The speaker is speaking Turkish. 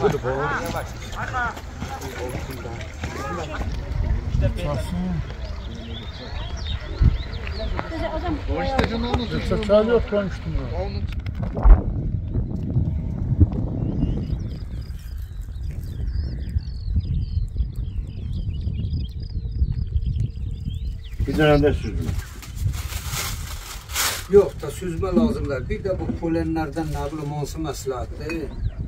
Çöktü bu. O işte canım onu. Çay yok koymuştum. Bir dönemde süzdüm. Yok da süzme lazımlar. Bir de bu polenlerden ne bileyim olsa maslahatı.